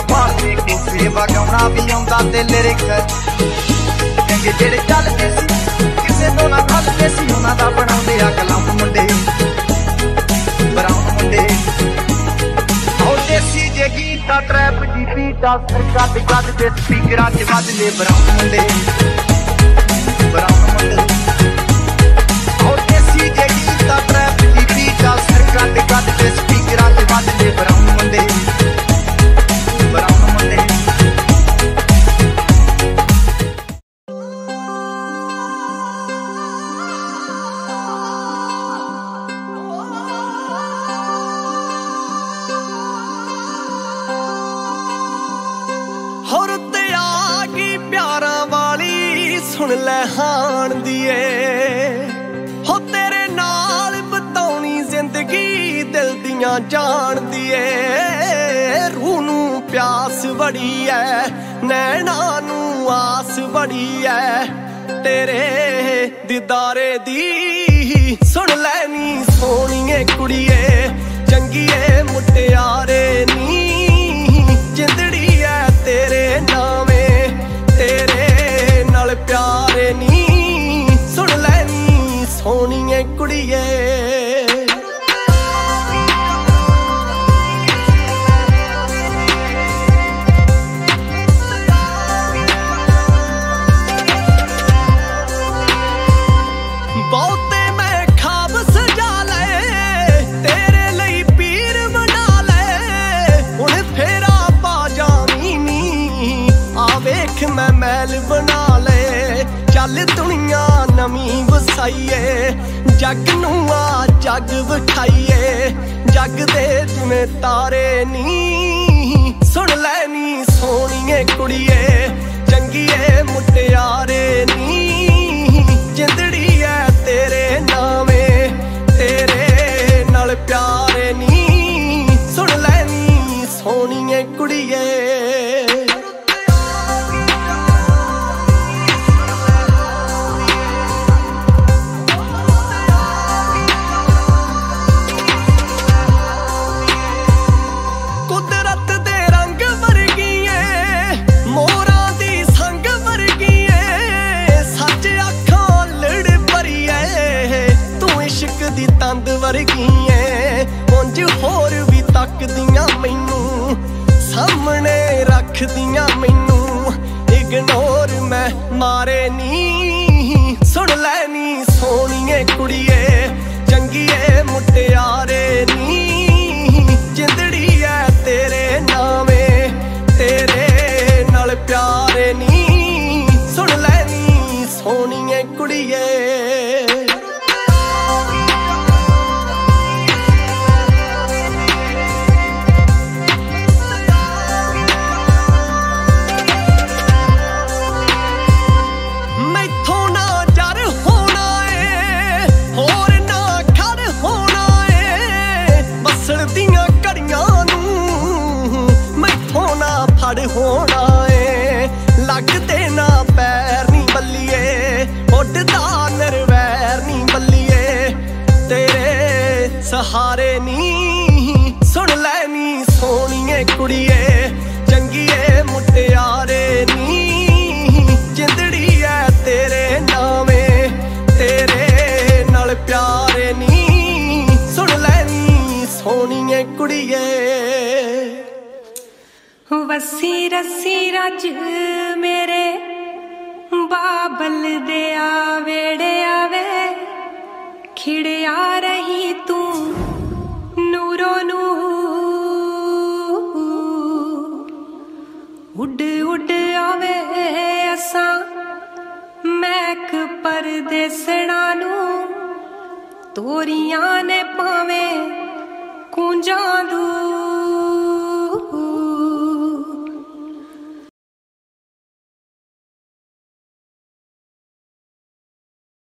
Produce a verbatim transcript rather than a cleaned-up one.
पालती कोफे वगाउणा भी आउंदा ते लिरिक चंगे जेड़े चलदे सी किसे तो ना खलदे सी उन्हां दा बनाउंदे आ कलम मुंडे ब्राउन मुंडे ओ देसी जे गीता ट्रैप दी बीटा सिर कद कद ते स्पीकरां च वजदे ब्राउन मुंडे ब्राउन मुंडे ओ देसी जे गीता ट्रैप दी बीटा सिर कद कद ते स्पीकरां च वजदे ब्राउन मुंडे ब्राउन मुंडे सुन लै हाण दिए हो तेरे नाल बताउनी जिंदगी दिल दियां जान दिए रूह नू प्यास बड़ी है नैना नू आस बड़ी है तेरे दीदारे दी सुन लैनी सोहणीए कुड़िए चंगीए मुटियारे नी जिंदड़ी है तेरे नावे तेरे प्यारे नी सुन लैनी सोहणीए कुड़िए बहुते मैं खाब सजा ले तेरे लई पीर बना ले हुण फेरा पा जावी नी आ वेख मैं मैल बना चल दुनिया नवी वसाइए जग नू आ जग विखाइए जग दे जिवें तारे नी सुन लैनी सोहणीए कुड़िए चंगीए मुटियारे नी जिंदड़ी है तेरे नावे तेरे नाल प्यारे नी सुन लैनी सोहणीए कुड़िए तंद वर्गी उंज होर भी तकदियां मैनू सामने रखदियां मैनू इग्नोर मैं मारे नी सुन लैनी सोहणीए कुड़िए चंगीए मुटियारे नी जिंदड़ी है तेरे नावे तेरे नाल प्यारे नी सुन लैनी सोहणीए कुड़िए होना है लगते ना पैर नी बल्लिए उड़दा नरवैर नी बल्लिए तेरे सहारे नी सुन लैनी सोहणीए कुड़िए चंगीए मुटियारे नी जिंदड़ी है तेरे नावे तेरे नाल प्यारे नी सुन लैनी सोहणीए कुड़िए वसी रसी रज मेरे बाबल दे आवेड़े आवे खिड़िया रही तू नूरो नू उड उड आवे असा मैक परदेसणा नू तोरियां ने पावे कुंजां दूर